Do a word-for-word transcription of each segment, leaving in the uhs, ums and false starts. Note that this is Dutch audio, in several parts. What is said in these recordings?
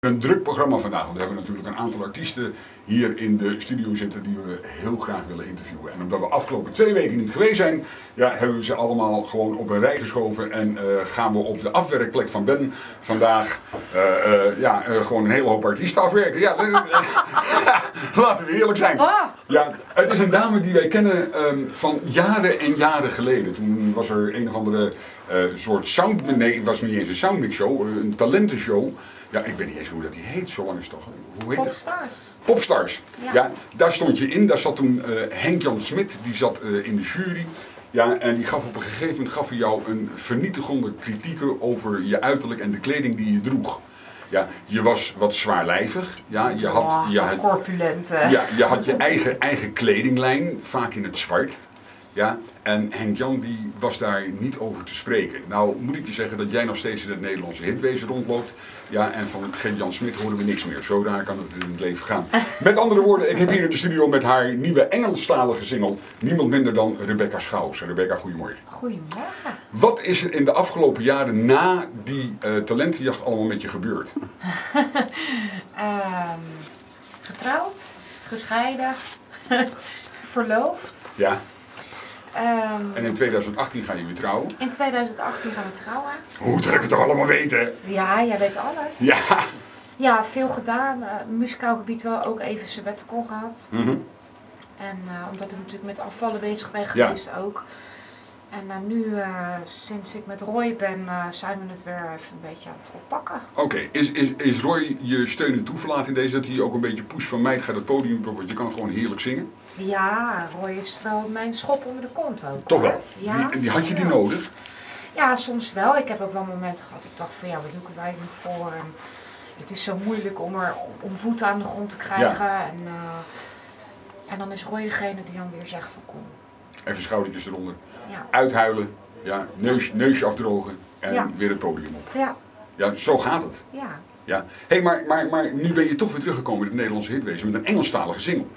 Een druk programma vandaag, want we hebben natuurlijk een aantal artiesten hier in de studio zitten die we heel graag willen interviewen. En omdat we afgelopen twee weken niet geweest zijn, ja, hebben we ze allemaal gewoon op een rij geschoven en uh, gaan we op de afwerkplek van Ben vandaag uh, uh, ja, uh, gewoon een hele hoop artiesten afwerken. Ja, laten we eerlijk zijn. Ja, het is een dame die wij kennen um, van jaren en jaren geleden. Toen was er een of andere uh, soort sound, nee, het was niet eens een soundmix show, een talentenshow. Ja, ik weet niet eens hoe dat die heet, zo lang is het toch. Hoe heet Popstars. Het? Popstars. Ja. Ja, daar stond je in. Daar zat toen uh, Henk-Jan Smit, die zat uh, in de jury. Ja, en die gaf op een gegeven moment gaf hij jou een vernietigende kritieken over je uiterlijk en de kleding die je droeg. Ja, je was wat zwaarlijvig. Ja, je had, oh, je wat had, corpulent. Ja, je had je eigen, eigen kledinglijn, vaak in het zwart. Ja, en Henk-Jan die was daar niet over te spreken. Nou moet ik je zeggen dat jij nog steeds in het Nederlandse hitwezen rondloopt. Ja, en van Henk-Jan Smit horen we niks meer. Zo raar kan het in het leven gaan. Met andere woorden, ik heb hier in de studio met haar nieuwe Engelstalige single niemand minder dan Rebecca Schouws. Rebecca, goedemorgen. Goedemorgen. Wat is er in de afgelopen jaren na die uh, talentenjacht allemaal met je gebeurd? um, getrouwd, gescheiden, verloofd. Ja. Um, en in tweeduizend achttien ga je weer trouwen? In tweeduizend achttien gaan we trouwen. Hoe dat ik het toch allemaal weten? Ja, jij weet alles. Ja. Ja, veel gedaan. Uh, muzikaal gebied wel ook even sabbatical gehad. Mm-hmm. En uh, omdat ik natuurlijk met afvallen bezig ben geweest ja. ook. En uh, nu, uh, sinds ik met Roy ben, uh, zijn we het weer even een beetje aan het oppakken. Oké, okay. is, is, is Roy je steun en toeverlaat in deze? Dat hij ook een beetje push van meid gaat het podium op, want je kan gewoon heerlijk zingen? Ja, Roy is wel mijn schop onder de kont ook. Toch hoor. wel? Ja, die, die had je die ja. nodig? Ja, soms wel. Ik heb ook wel momenten gehad. Ik dacht van ja, wat doe ik het eigenlijk voor? En het is zo moeilijk om er om voeten aan de grond te krijgen. Ja. En, uh, en dan is Roy degene die dan weer zegt van kom. Even schoudertjes eronder. Ja. Uithuilen. Ja, neus, neusje afdrogen. En ja. weer het podium op. Ja. Ja, zo gaat het. Ja. Ja. Hey, maar, maar, maar nu ben je toch weer teruggekomen in het Nederlandse hitwezen met een Engelstalige single.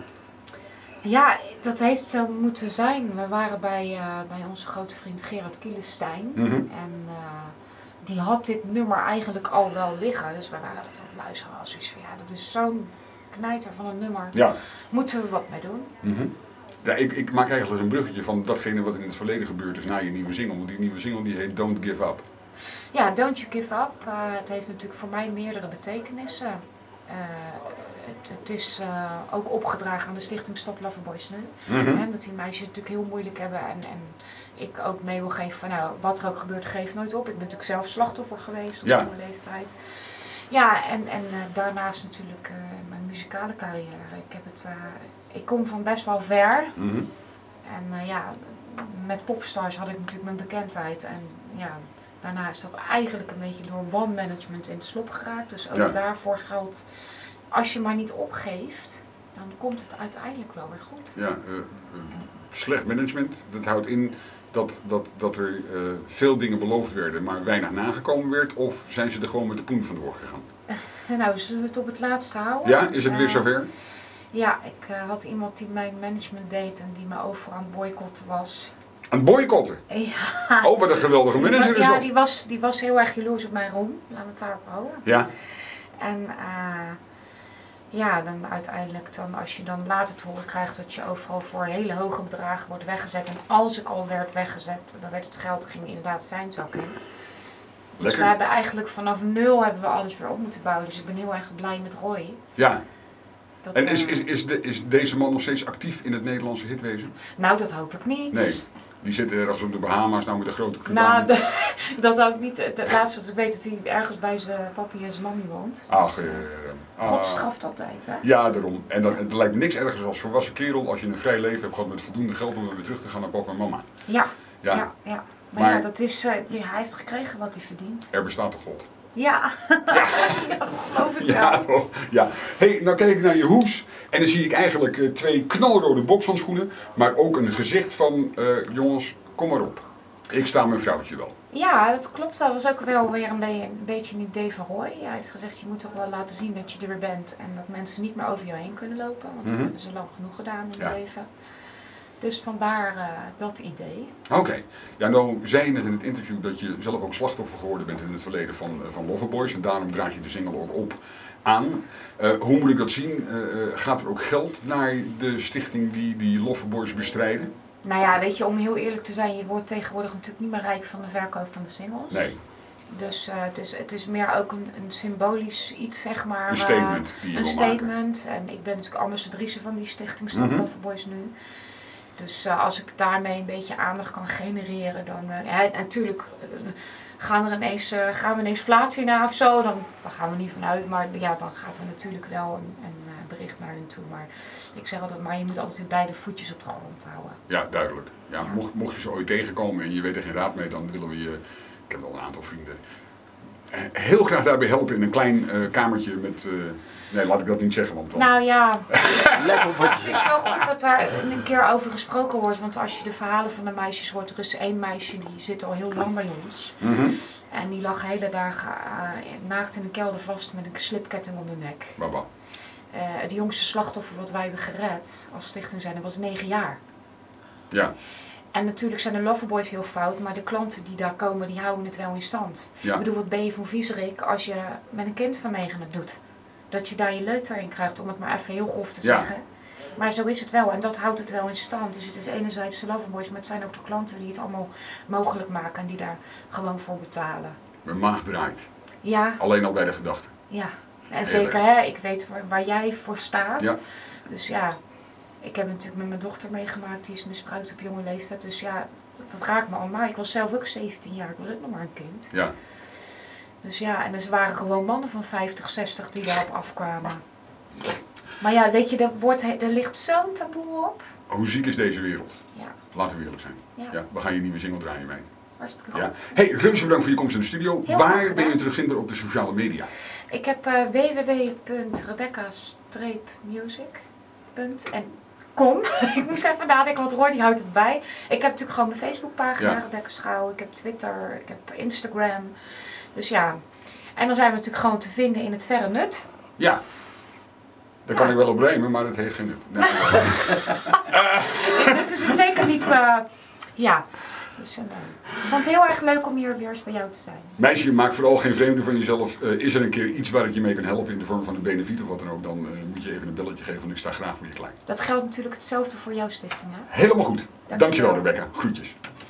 Ja, dat heeft zo moeten zijn. We waren bij, uh, bij onze grote vriend Gerard Kielestein. Mm-hmm. En uh, die had dit nummer eigenlijk al wel liggen. Dus we waren dat aan het luisteren. Als zoiets van ja, dat is zo'n knijter van een nummer. Ja. Moeten we wat mee doen? Mm-hmm. Ja, ik, ik maak eigenlijk een bruggetje van datgene wat in het verleden gebeurd is na je nieuwe single. Want die nieuwe single die heet Don't Give Up. Ja, Don't You Give Up. Uh, het heeft natuurlijk voor mij meerdere betekenissen. Uh, het, het is uh, ook opgedragen aan de stichting Stop Loverboys nu. Mm-hmm. Hè, dat die meisjes het natuurlijk heel moeilijk hebben. En, en ik ook mee wil geven van nou, wat er ook gebeurt, geef nooit op. Ik ben natuurlijk zelf slachtoffer geweest op ja. mijn leeftijd. Ja, en, en uh, daarnaast natuurlijk uh, mijn muzikale carrière. Ik, heb het, uh, ik kom van best wel ver. Mm-hmm. En uh, ja, met Popstars had ik natuurlijk mijn bekendheid. En ja, daarna is dat eigenlijk een beetje door one management in het slop geraakt. Dus ook ja. daarvoor geldt, als je maar niet opgeeft, dan komt het uiteindelijk wel weer goed. Ja, uh, uh, slecht management, dat houdt in dat, dat, dat er uh, veel dingen beloofd werden, maar weinig nagekomen werd? Of zijn ze er gewoon met de poen vandoor gegaan? Uh, nou, zullen we het op het laatste houden? Ja, is het uh, weer zover? Ja, ik uh, had iemand die mijn management deed en die me overal aan het boycotten was. Aan boycotten? Ja. Oh, wat een geweldige manager is Ja, dat. die was, die was heel erg jaloers op mijn roem. Laten we het daarop houden. Ja. En uh, ja, dan uiteindelijk, dan, als je dan later te horen krijgt dat je overal voor hele hoge bedragen wordt weggezet. En als ik al werd weggezet, dan werd het geld, ging inderdaad zijn zak in. Dus Lekker. we hebben eigenlijk vanaf nul hebben we alles weer op moeten bouwen. Dus ik ben heel erg blij met Roy. Ja. Dat, en is, uh, is, is, de, is deze man nog steeds actief in het Nederlandse hitwezen? Nou, dat hoop ik niet. Nee. Die zit ergens op de Bahama's nou met een grote kutaan. Nou, de, dat ook niet. Het laatste wat ik weet dat hij ergens bij zijn papi en zijn mami woont. Ach, uh, uh, God straft altijd, hè? Ja, daarom. En dan, het lijkt me niks ergers als volwassen kerel als je een vrij leven hebt gehad met voldoende geld om weer terug te gaan naar papa en mama. Ja, ja. ja, ja. Maar, maar ja, dat is, uh, ja, hij heeft gekregen wat hij verdient. Er bestaat een God. Ja, ja. ja, dat geloof ik ja, wel. toch? Ja. Hey, nou kijk ik naar je hoes en dan zie ik eigenlijk uh, twee knalrode bokshandschoenen, maar ook een gezicht van, uh, jongens, kom maar op. Ik sta mijn vrouwtje wel. Ja, dat klopt wel. Dat was ook wel weer een, be een beetje een idee van Roy. Hij heeft gezegd, je moet toch wel laten zien dat je er weer bent en dat mensen niet meer over jou heen kunnen lopen, want mm-hmm. dat hebben ze lang genoeg gedaan in ja. het leven. Dus vandaar uh, dat idee. Oké. Okay. Ja, nou zei je net in het interview dat je zelf ook slachtoffer geworden bent in het verleden van, van Loverboys. En daarom draag je de single ook op aan. Uh, hoe moet ik dat zien? Uh, gaat er ook geld naar de stichting die die Loverboys bestrijden? Nou ja, weet je, om heel eerlijk te zijn, je wordt tegenwoordig natuurlijk niet meer rijk van de verkoop van de singles. Nee. Dus uh, het, is, het is meer ook een, een symbolisch iets, zeg maar. Een statement die je Een wil statement. maken. En ik ben natuurlijk ambassadrice van die stichting Stop Mm-hmm. Loverboys nu. Dus uh, als ik daarmee een beetje aandacht kan genereren, dan... Uh, ja, natuurlijk uh, gaan, er ineens, uh, gaan we ineens platina of zo, dan, dan gaan we niet vanuit. Maar ja, dan gaat er natuurlijk wel een, een uh, bericht naar hen toe. Maar ik zeg altijd, maar je moet altijd beide voetjes op de grond houden. Ja, duidelijk. Ja, Ja. Mocht, mocht je ze ooit tegenkomen en je weet er geen raad mee, dan willen we je... Ik heb wel een aantal vrienden. Heel graag daarbij helpen in een klein uh, kamertje met... Uh, nee, laat ik dat niet zeggen, want dan... Nou ja, Let op wat je het zegt. is wel goed dat daar een keer over gesproken wordt. Want als je de verhalen van de meisjes hoort, er is één meisje die zit al heel lang bij ons. Mm-hmm. En die lag hele dagen uh, naakt in een kelder vast met een slipketting om de nek. Baba. Uh, het jongste slachtoffer wat wij hebben gered als stichting zijn, dat was negen jaar. Ja. En natuurlijk zijn de Loverboys heel fout, maar de klanten die daar komen, die houden het wel in stand. Ja. Ik bedoel, wat ben je voor viezerik als je met een kind van negen het doet? Dat je daar je leuter in krijgt, om het maar even heel grof te Ja. zeggen. Maar zo is het wel en dat houdt het wel in stand. Dus het is enerzijds de Loverboys, maar het zijn ook de klanten die het allemaal mogelijk maken en die daar gewoon voor betalen. Mijn maag draait. Ja, Alleen al bij de gedachte. ja. En zeker, hè, ik weet waar, waar jij voor staat. Ja. Dus ja, ik heb natuurlijk met mijn dochter meegemaakt, die is misbruikt op jonge leeftijd. Dus ja, dat, dat raakt me allemaal. Ik was zelf ook zeventien jaar, ik was ook nog maar een kind. Ja. Dus ja, en er waren gewoon mannen van vijftig, zestig die daarop afkwamen. Maar ja, weet je, er, wordt, er ligt zo'n taboe op. Hoe ziek is deze wereld? Ja, Laten we eerlijk zijn. ja, Ja, we gaan je nieuwe single draaien, meid. hartstikke goed. Ja. Hey, reuze bedankt voor je komst in de studio. Heel graag Waar ben je gedaan. terugvindbaar op de sociale media? Ik heb uh, w w w punt rebecca music punt com. Ik moest even nadenken, want Roy die houdt het bij. Ik heb natuurlijk gewoon mijn Facebookpagina, Ja. Rebecca Schouw. Ik heb Twitter, ik heb Instagram. Dus ja, en dan zijn we natuurlijk gewoon te vinden in het verre nut. Ja. Daar kan Ja. ik wel op rijmen, maar het heeft geen nut. Nee. Dit is het zeker niet, uh, ja. Dus, uh, ik vond het heel erg leuk om hier weer eens bij jou te zijn. Meisje, maak vooral geen vreemde van jezelf. Uh, is er een keer iets waar ik je mee kan helpen in de vorm van een benefiet of wat dan ook, dan uh, moet je even een belletje geven, want ik sta graag voor je klaar. Dat geldt natuurlijk hetzelfde voor jouw stichting, hè? Helemaal goed. Dankjewel. Dankjewel, Rebecca. Groetjes.